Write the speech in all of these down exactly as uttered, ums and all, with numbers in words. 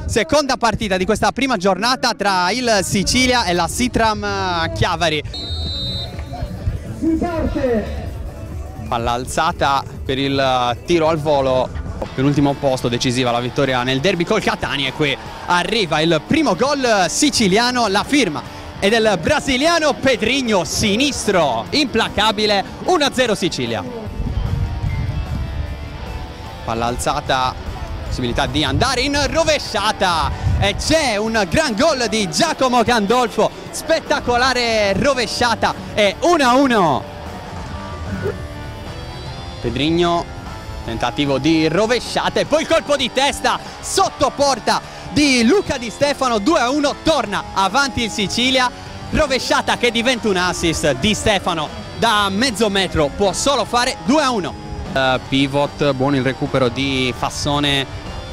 Seconda partita di questa prima giornata tra il Sicilia e la Sitram Chiavari. Palla alzata per il tiro al volo, penultimo posto, decisiva la vittoria nel derby col Catania, e qui arriva il primo gol siciliano, la firma è del brasiliano Pedrinho, sinistro implacabile, uno a zero Sicilia. Palla alzata, possibilità di andare in rovesciata e c'è un gran gol di Giacomo Gandolfo, spettacolare rovesciata, e uno a uno. Pedrinho, tentativo di rovesciata e poi il colpo di testa sotto porta di Luca Di Stefano, due a uno, torna avanti il Sicilia, rovesciata che diventa un assist. Di Stefano da mezzo metro può solo fare due a uno. Uh, pivot, buono il recupero di Fassone,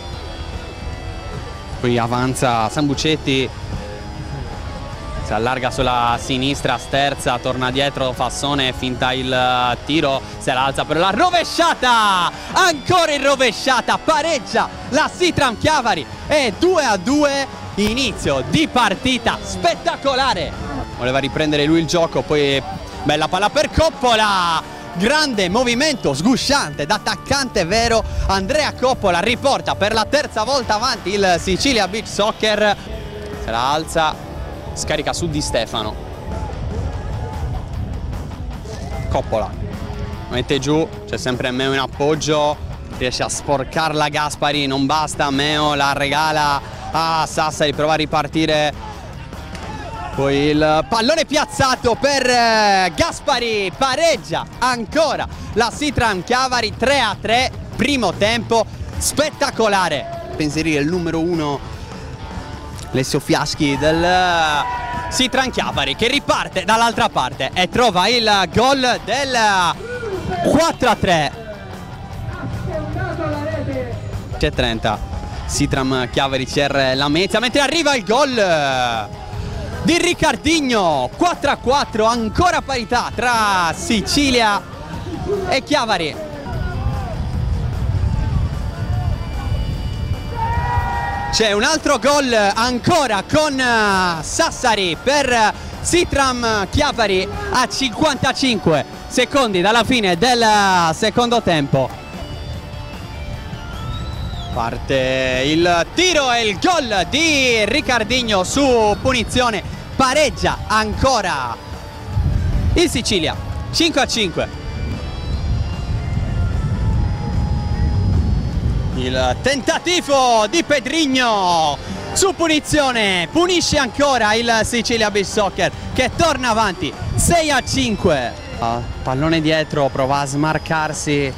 qui avanza Sambucetti, si allarga sulla sinistra, sterza, torna dietro Fassone, finta il tiro, se la alza per la rovesciata, ancora in rovesciata, pareggia la Sitram Chiavari e due a due, inizio di partita spettacolare. Voleva riprendere lui il gioco, poi bella palla per Coppola, grande movimento sgusciante d'attaccante vero. Andrea Coppola riporta per la terza volta avanti il Sicilia Beach Soccer, se la alza, scarica su Di Stefano, Coppola mette giù, c'è sempre Meo in appoggio, riesce a sporcarla Gaspari, non basta, Meo la regala a Sassari, prova a ripartire, poi il pallone piazzato per Gaspari, pareggia ancora la Sitram Chiavari, tre a tre, primo tempo spettacolare. Penserire il numero uno Alessio Fiaschi del Sitram Chiavari, che riparte dall'altra parte e trova il gol del quattro a tre. C'è trenta, Sitram Chiavari C R Lamezia, mentre arriva il gol di Riccardinho, quattro a quattro, ancora parità tra Sicilia e Chiavari. C'è un altro gol ancora con Sassari per Sitram Chiavari a cinquantacinque secondi dalla fine del secondo tempo. Parte il tiro e il gol di Riccardinho su punizione, pareggia ancora il Sicilia, cinque a cinque. Il tentativo di Pedrinho su punizione, punisce ancora il Sicilia Beach Soccer, che torna avanti sei a cinque. Pallone dietro, prova a smarcarsi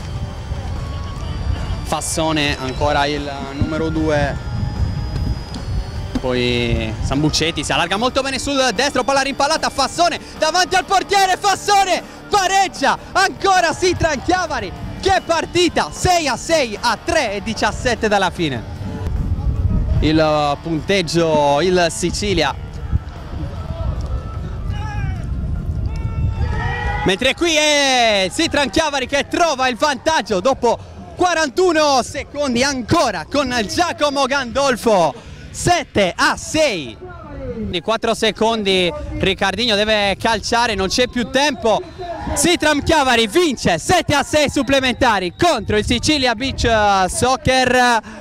Fassone, ancora il numero due, poi Sambucetti si allarga molto bene sul destro, palla rimpallata, Fassone davanti al portiere, Fassone pareggia ancora Sitram Chiavari. Che partita, sei a sei a tre e diciassette dalla fine. Il punteggio, il Sicilia, mentre qui è Sitram Chiavari che trova il vantaggio dopo quarantuno secondi, ancora con Giacomo Gandolfo, sette a sei. Di quattro secondi Riccardinho deve calciare, non c'è più tempo. Sitram Chiavari vince sette a sei supplementari contro il Sicilia Beach Soccer.